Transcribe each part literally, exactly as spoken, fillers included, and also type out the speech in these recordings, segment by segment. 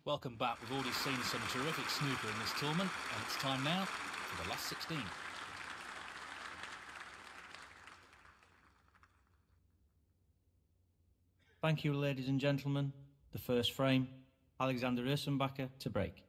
Welcome back. We've already seen some terrific snooker in this tournament, and it's time now for the last sixteen. Thank you, ladies and gentlemen. The first frame, Alexander Ursenbacher to break.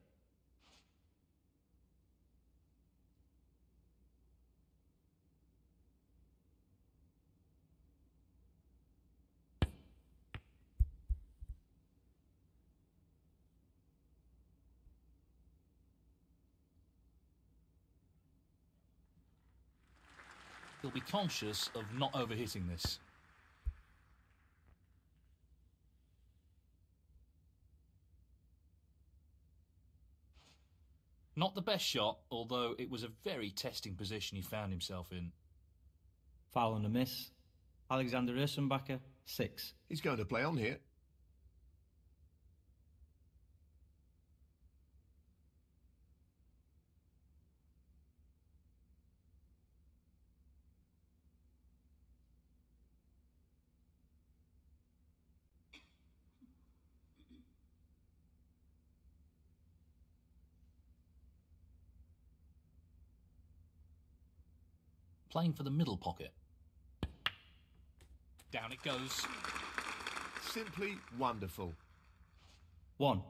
He'll be conscious of not overhitting this. Not the best shot, although it was a very testing position he found himself in. Foul and a miss. Alexander Ursenbacher, six. He's going to play on here. Playing for the middle pocket. Down it goes. Simply wonderful. One.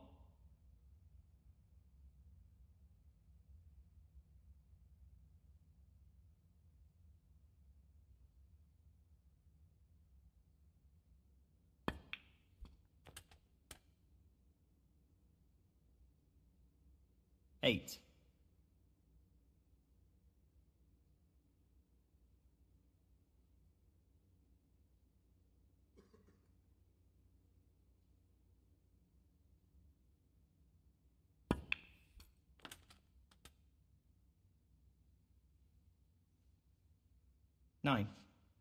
Eight. Nine.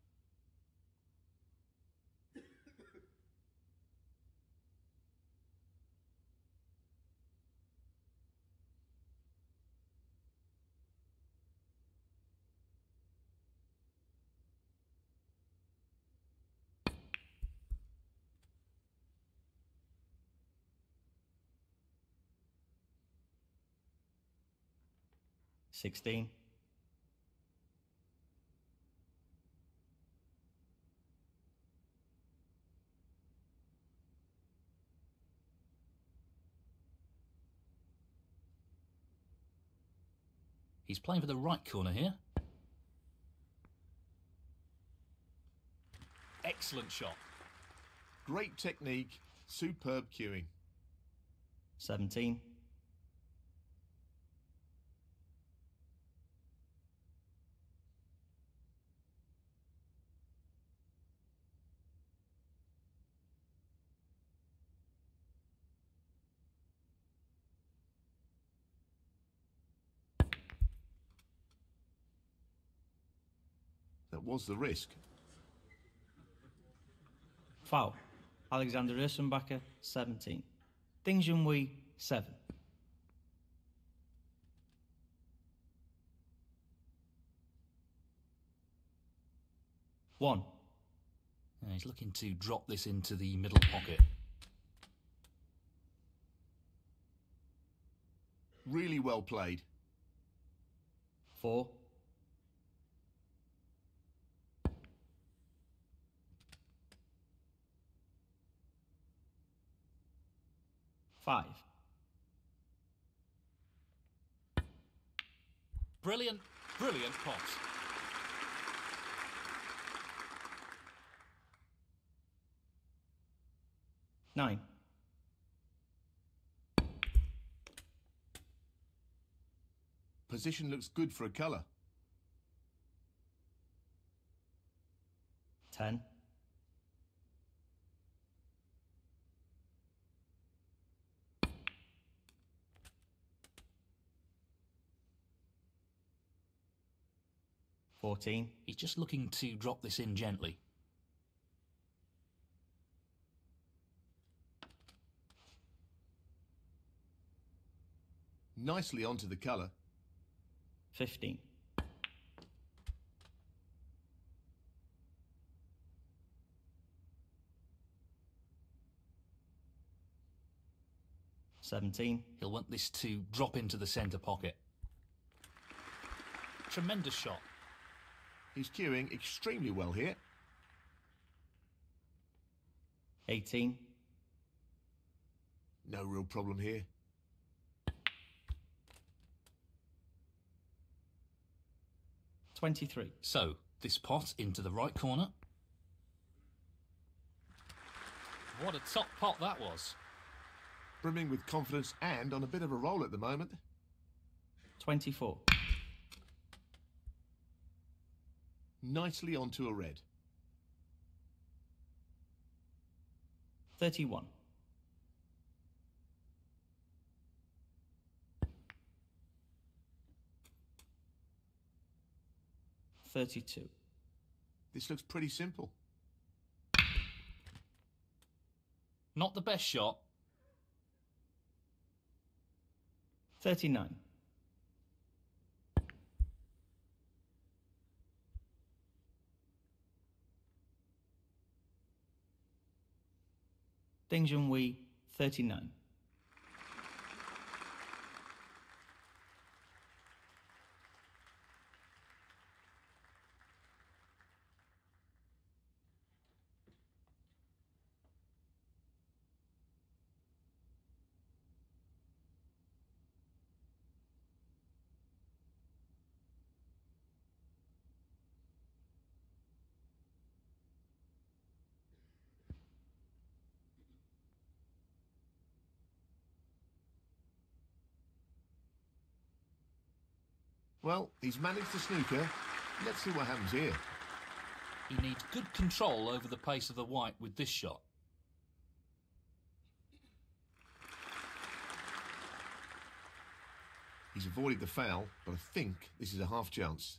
Sixteen. He's playing for the right corner here. Excellent shot. Great technique, superb cueing. Seventeen. That was the risk. Foul. Alexander Ursenbacher, seventeen. Ding Junhui, seven. One. And he's looking to drop this into the middle pocket. Really well played. Four. Five. Brilliant, brilliant pot. Nine. Position looks good for a colour. Ten. Fourteen. He's just looking to drop this in gently. Nicely onto the colour. Fifteen. seventeen. He'll want this to drop into the centre pocket. Tremendous shot. He's cueing extremely well here. eighteen. No real problem here. twenty-three. So, this pot into the right corner. What a top pot that was. Brimming with confidence and on a bit of a roll at the moment. twenty-four. Nicely onto a red. thirty-one. thirty-two. This looks pretty simple. Not the best shot. thirty-nine. Ding Junhui, thirty-nine. Well, he's managed the snooker. Let's see what happens here. He needs good control over the pace of the white with this shot. He's avoided the foul, but I think this is a half chance.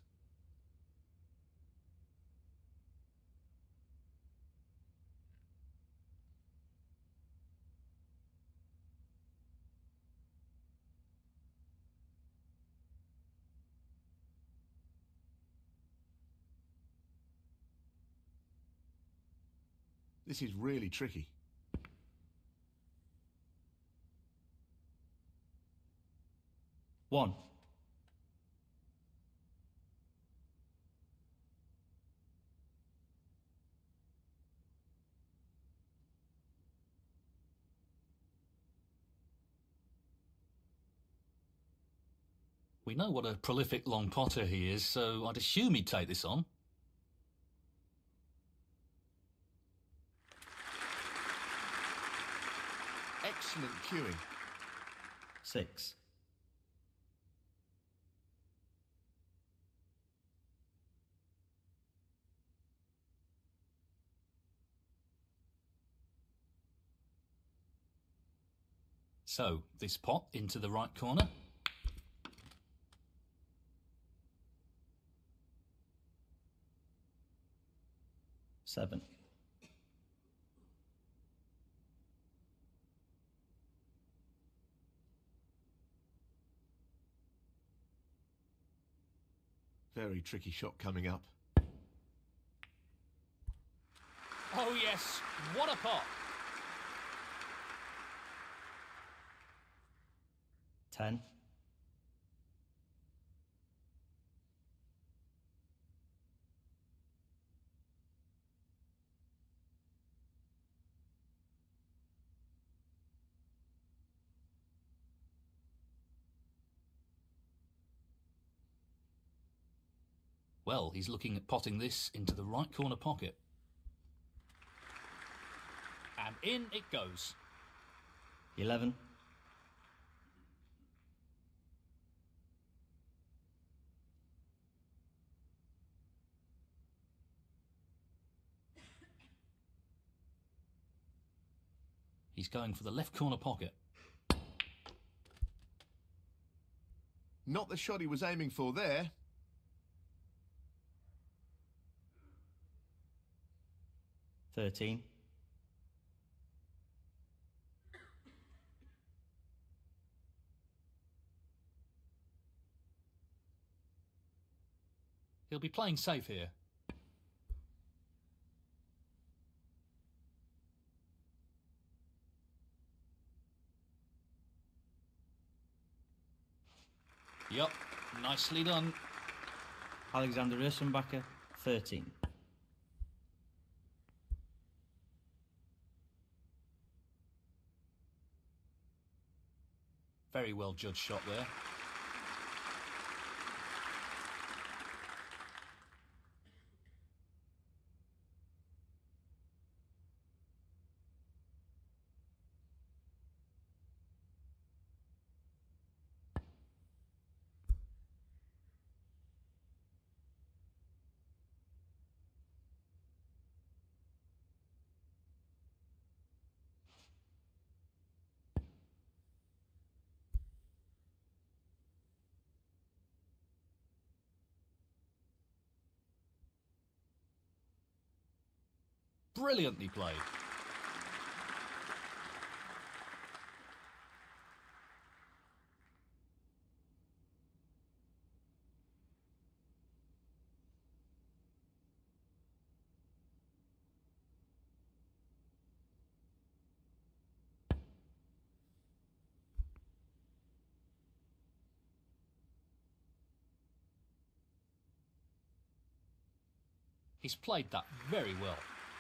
This is really tricky. One. We know what a prolific long potter he is, so I'd assume he'd take this on. Excellent cueing. Six. So, this pot into the right corner. Seven. Very tricky shot coming up. Oh yes, what a pot! Ten. Well, he's looking at potting this into the right corner pocket. And in it goes. Eleven. He's going for the left corner pocket. Not the shot he was aiming for there. Thirteen. He'll be playing safe here. Yup, nicely done. Alexander Ursenbacher, thirteen. Very well judged shot there. Brilliantly played. He's played that very well.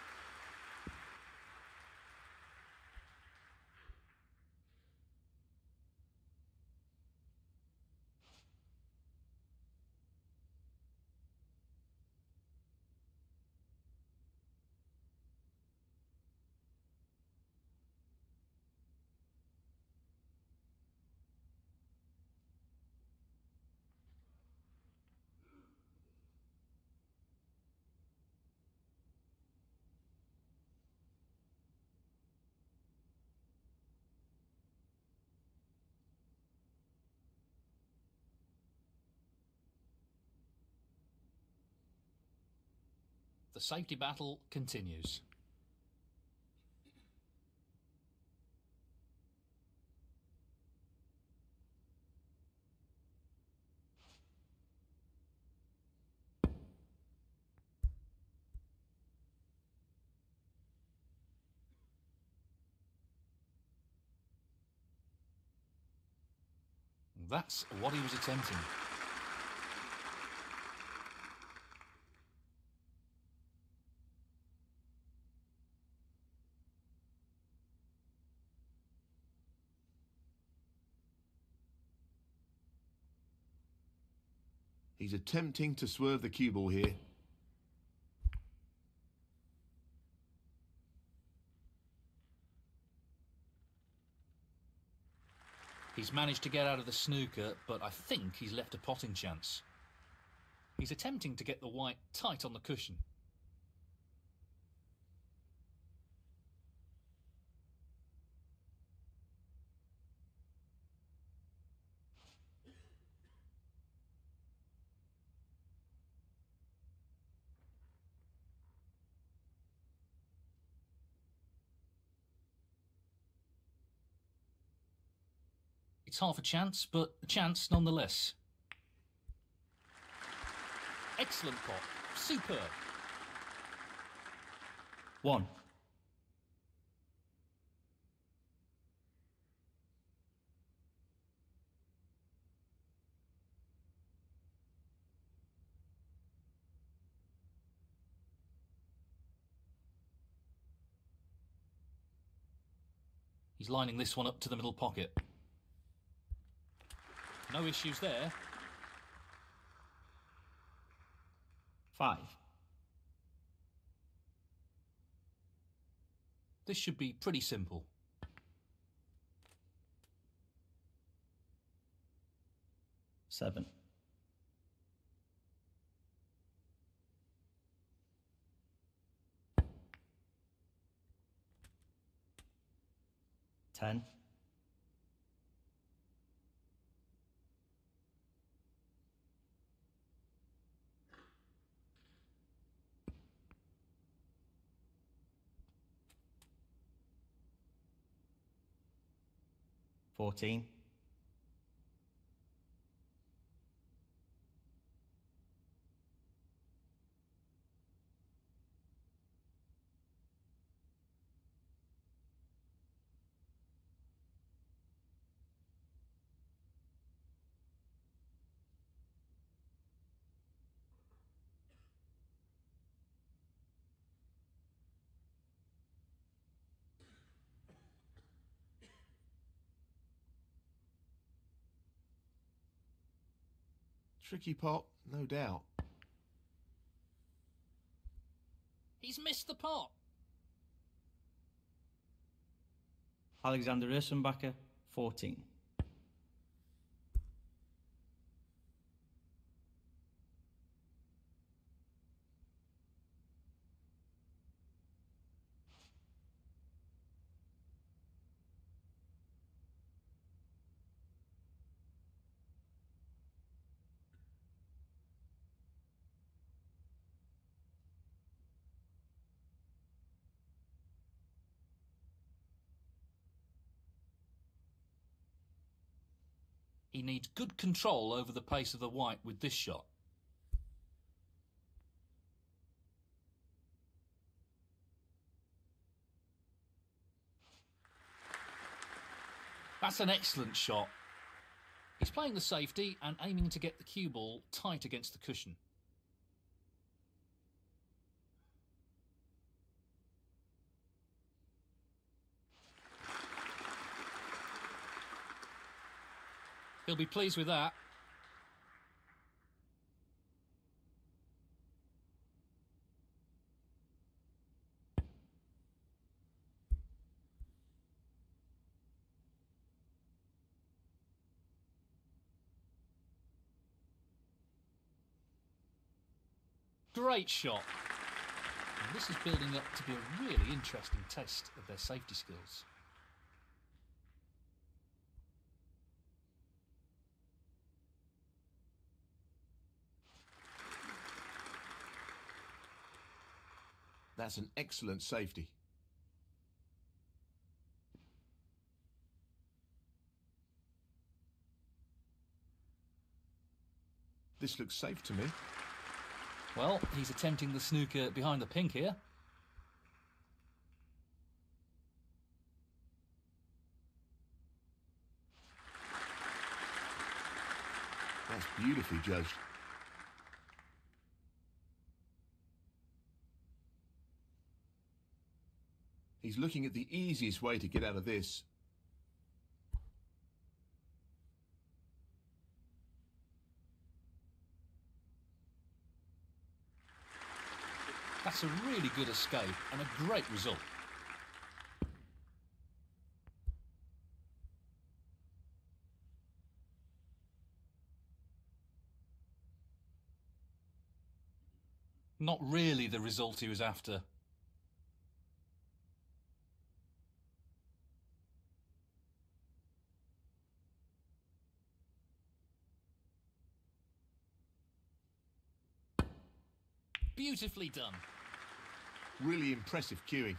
The safety battle continues. That's what he was attempting. He's attempting to swerve the cue ball here. He's managed to get out of the snooker, but I think he's left a potting chance. He's attempting to get the white tight on the cushion. It's half a chance, but a chance nonetheless. Excellent pot. Superb. One. He's lining this one up to the middle pocket. No issues there. Five. This should be pretty simple. Seven. Ten. Fourteen. Tricky pot, no doubt. He's missed the pot. Alexander Ursenbacher, fourteen. He needs good control over the pace of the white with this shot. That's an excellent shot. He's playing the safety and aiming to get the cue ball tight against the cushion. He'll be pleased with that. Great shot. And this is building up to be a really interesting test of their safety skills. That's an excellent safety. This looks safe to me. Well, he's attempting the snooker behind the pink here. That's beautifully judged. He's looking at the easiest way to get out of this. That's a really good escape and a great result. Not really the result he was after. Beautifully done. Really impressive cueing.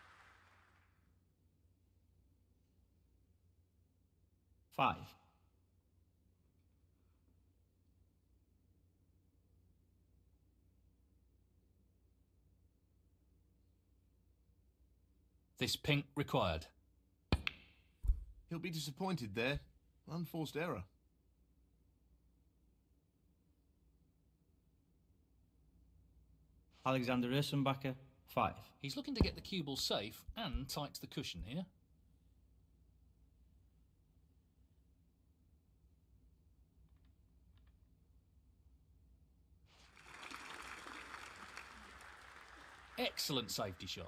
Five. This pink required. He'll be disappointed there. Unforced error. Alexander Ursenbacher, five. He's looking to get the cue ball safe and tight to the cushion here. Excellent safety shot.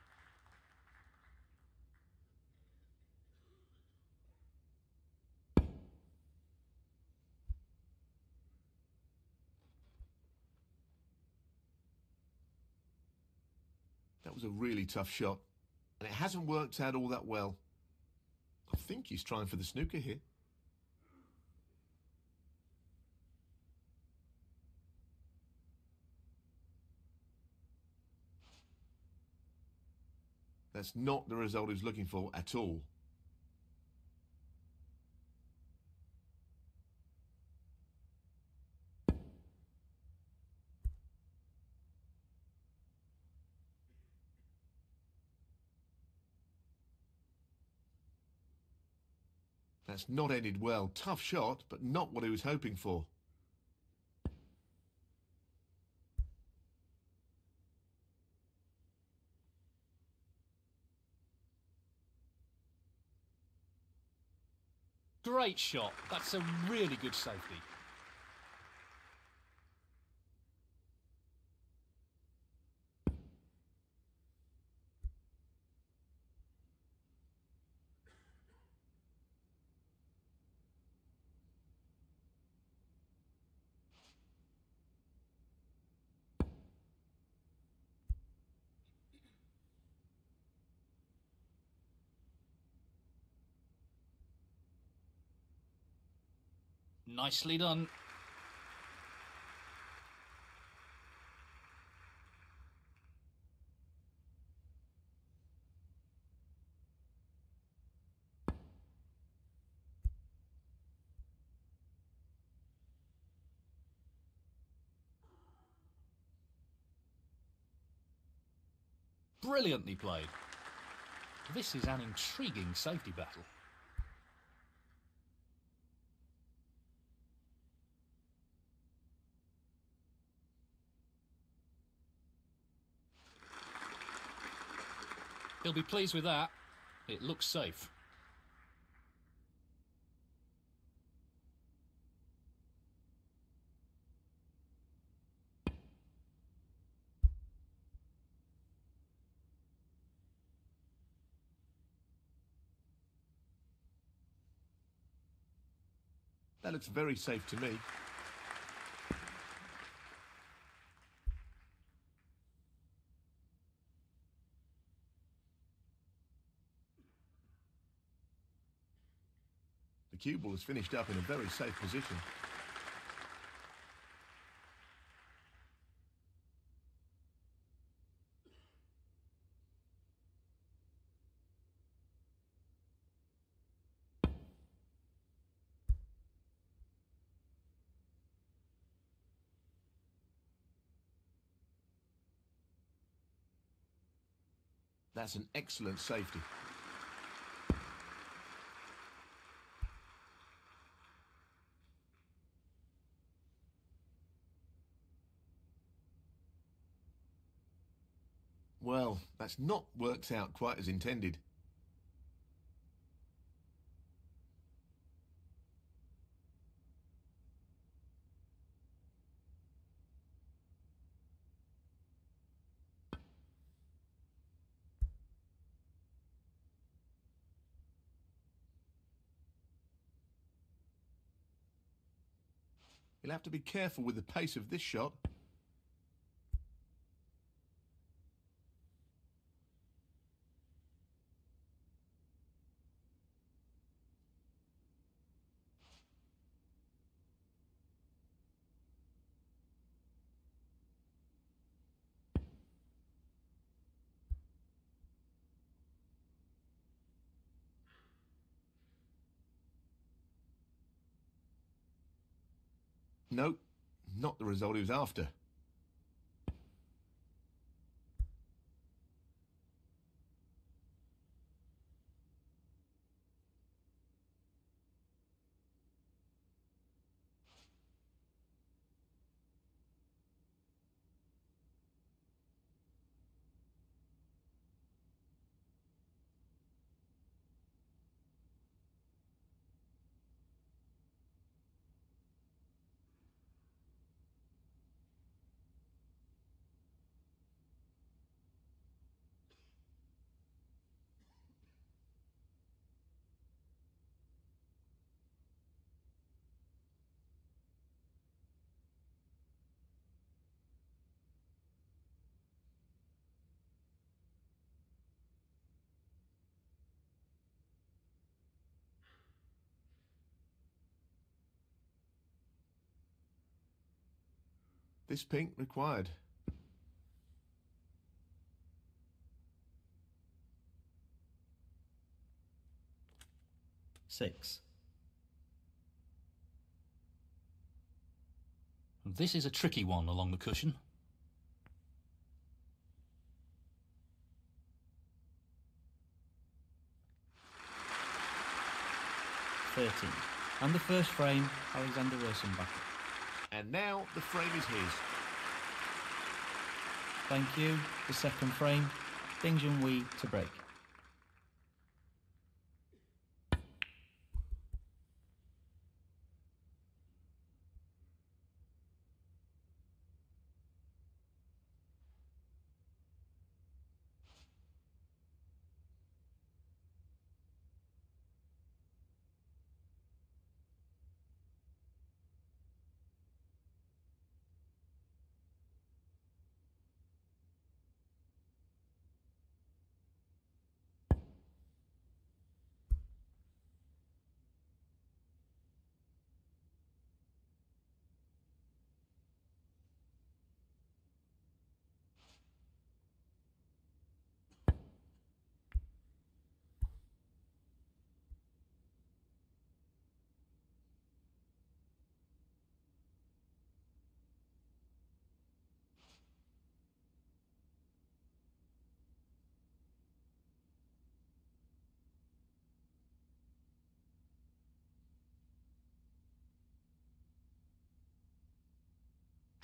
That was a really tough shot, and it hasn't worked out all that well. I think he's trying for the snooker here. That's not the result he was looking for at all. That's not ended well. Tough shot, but not what he was hoping for. Great shot. That's a really good safety. Nicely done. Brilliantly played. This is an intriguing safety battle. He'll be pleased with that. It looks safe. That looks very safe to me. The cue ball is finished up in a very safe position. That's an excellent safety. Well, that's not worked out quite as intended. You'll have to be careful with the pace of this shot. No, not the result he was after. This pink required. Six. This is a tricky one along the cushion. Thirteen. And the first frame, Alexander Rosenbacher. And now the frame is his. Thank you. The second frame, Ding Junhui to break.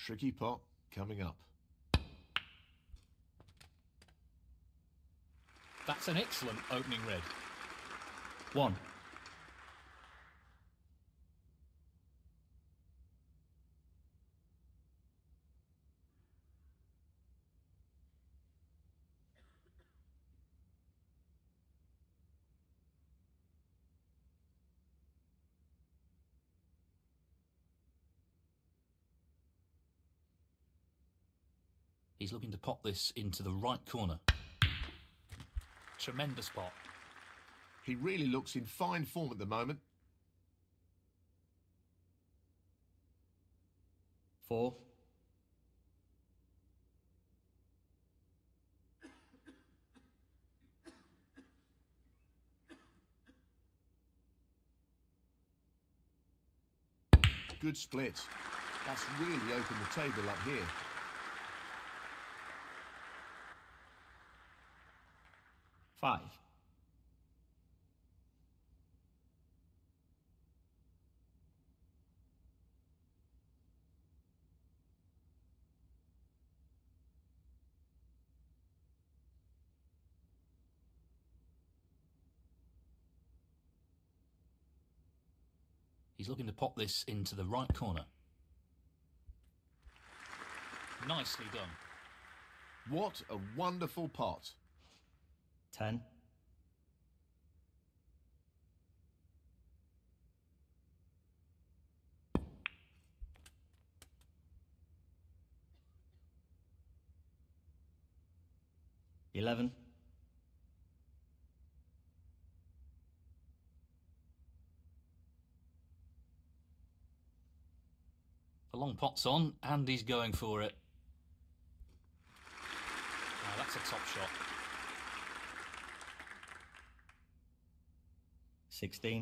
tricky pot coming up. That's an excellent opening red. One. He's looking to pop this into the right corner. Tremendous pot. He really looks in fine form at the moment. Four. Good split. That's really opened the table up here. Five. He's looking to pop this into the right corner. Nicely done. What a wonderful pot. Ten. Eleven. The long pot's on, and he's going for it. Now that's a top shot. Sixteen.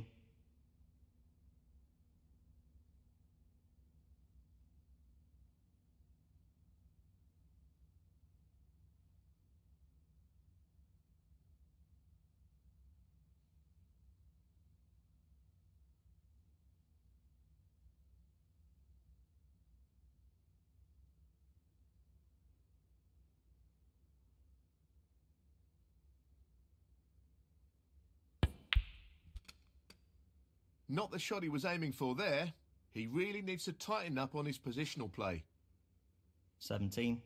Not the shot he was aiming for there. He really needs to tighten up on his positional play. Seventeen.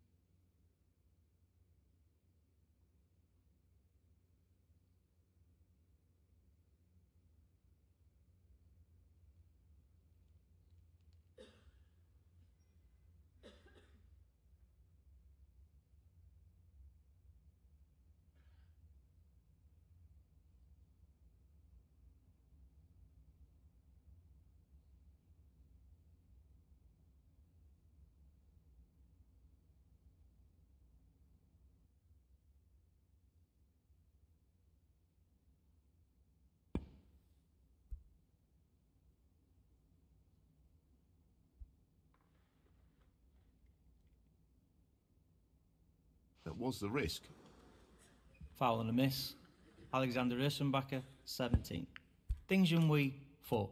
That was the risk. Foul and a miss. Alexander Ursenbacher, seventeen. Ding Junhui, four.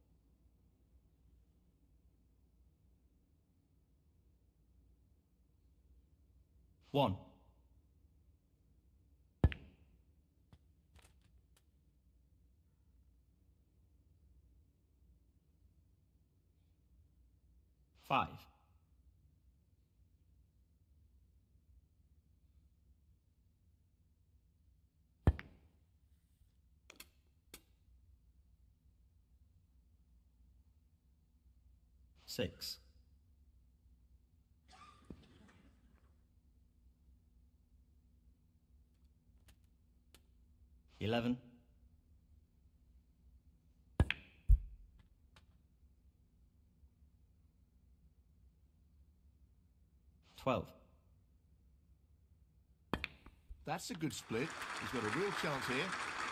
One. Five. Six. Eleven. Twelve. That's a good split. He's got a real chance here.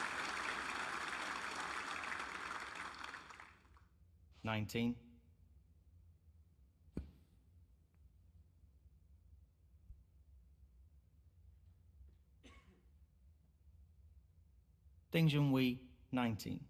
Nineteen. Ding Junhui, nineteen.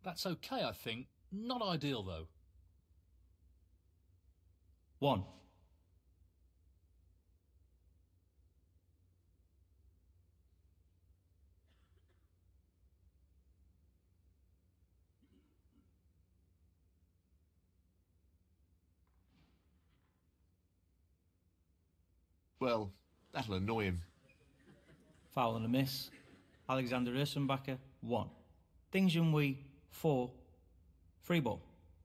That's okay, I think. Not ideal, though. One. Well, that'll annoy him. Foul and a miss. Alexander Ursenbacher, one. Ding Junhui, four. Free ball.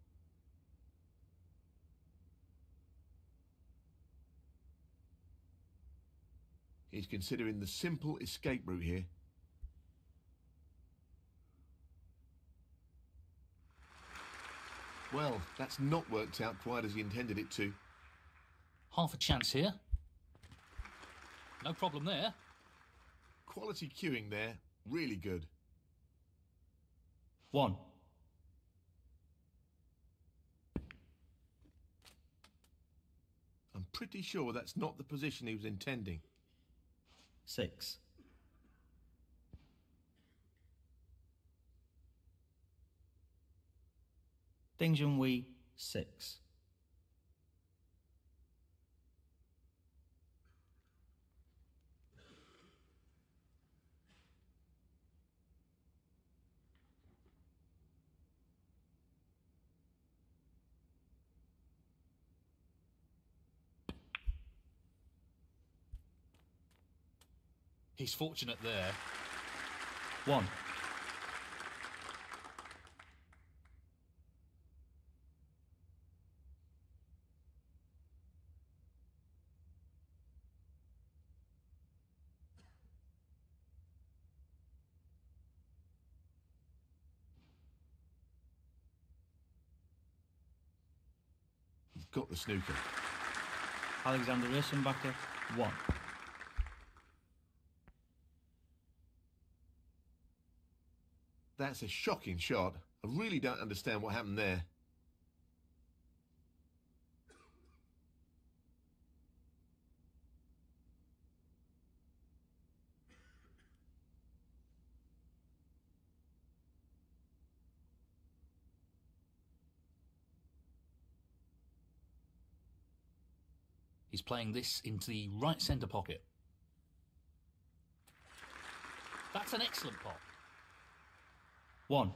He's considering the simple escape route here. Well, that's not worked out quite as he intended it to. Half a chance here. No problem there. Quality cueing there, really good. One. I'm pretty sure that's not the position he was intending. Six. Ding Junhui, six. He's fortunate there. One. He's got the snooker. Alexander Ursenbacher, one. That's a shocking shot. I really don't understand what happened there. He's playing this into the right centre pocket. That's an excellent pot. One.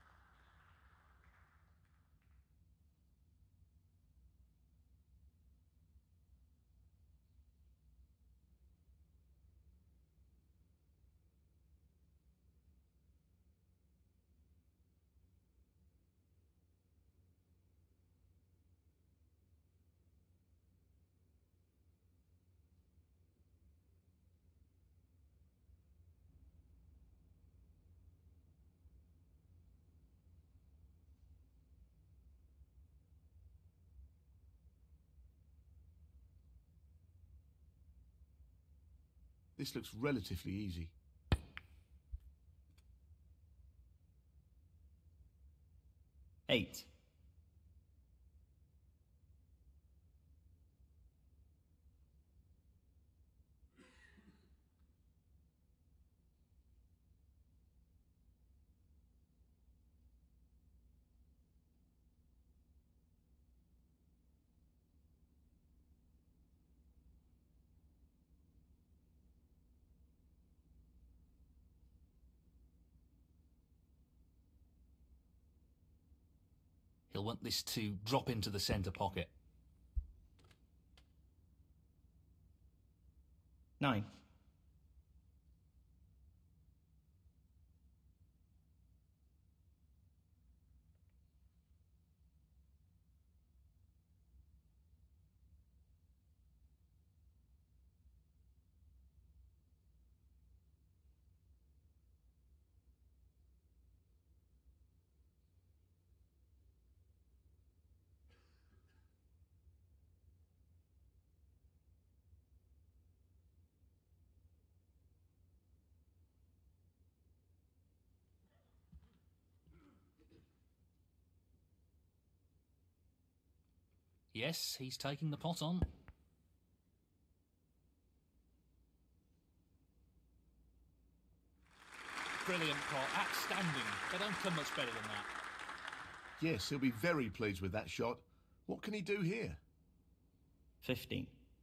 This looks relatively easy. Eight. He'll want this to drop into the centre pocket. Nine. Yes, he's taking the pot on. brilliant pot. Outstanding. They don't come much better than that. Yes, he'll be very pleased with that shot. What can he do here? fifteen.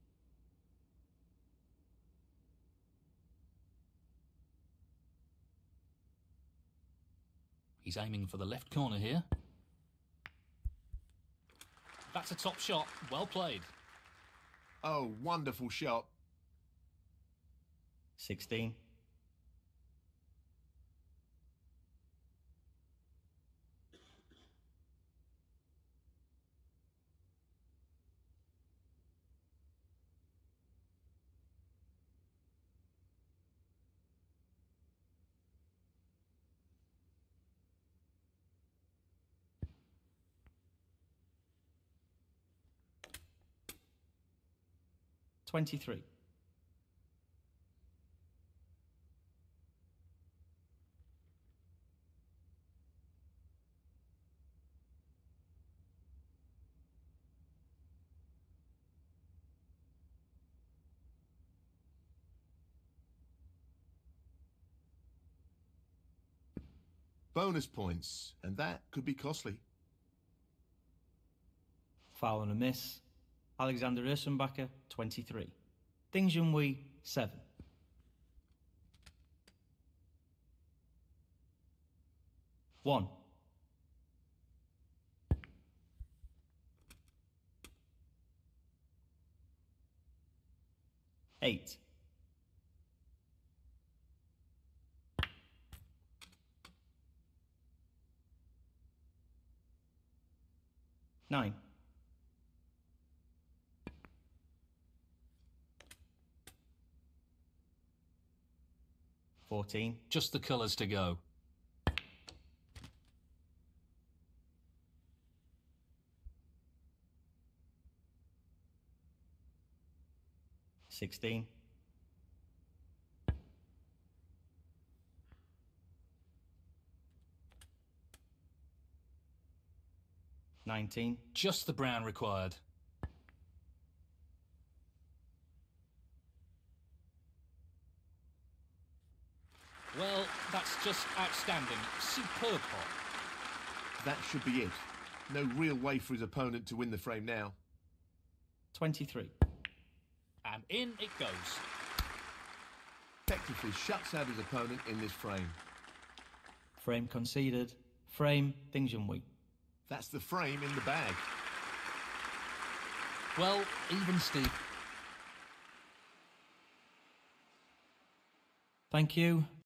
He's aiming for the left corner here. That's a top shot. Well played. Oh, wonderful shot. sixteen. twenty-three. Bonus points, and that could be costly. Foul and a miss. Alexander Ursenbacher, twenty-three. Ding Junhui, seven. One. Eight. Nine. Fourteen. Just the colours to go. Sixteen. Nineteen. Just the brown required. Well, that's just outstanding. Superb pot. That should be it. No real way for his opponent to win the frame now. Twenty-three. And in it goes. Effectively shuts out his opponent in this frame. Frame conceded. Frame Ding Junhui. That's the frame in the bag. Well, even Steve. Thank you.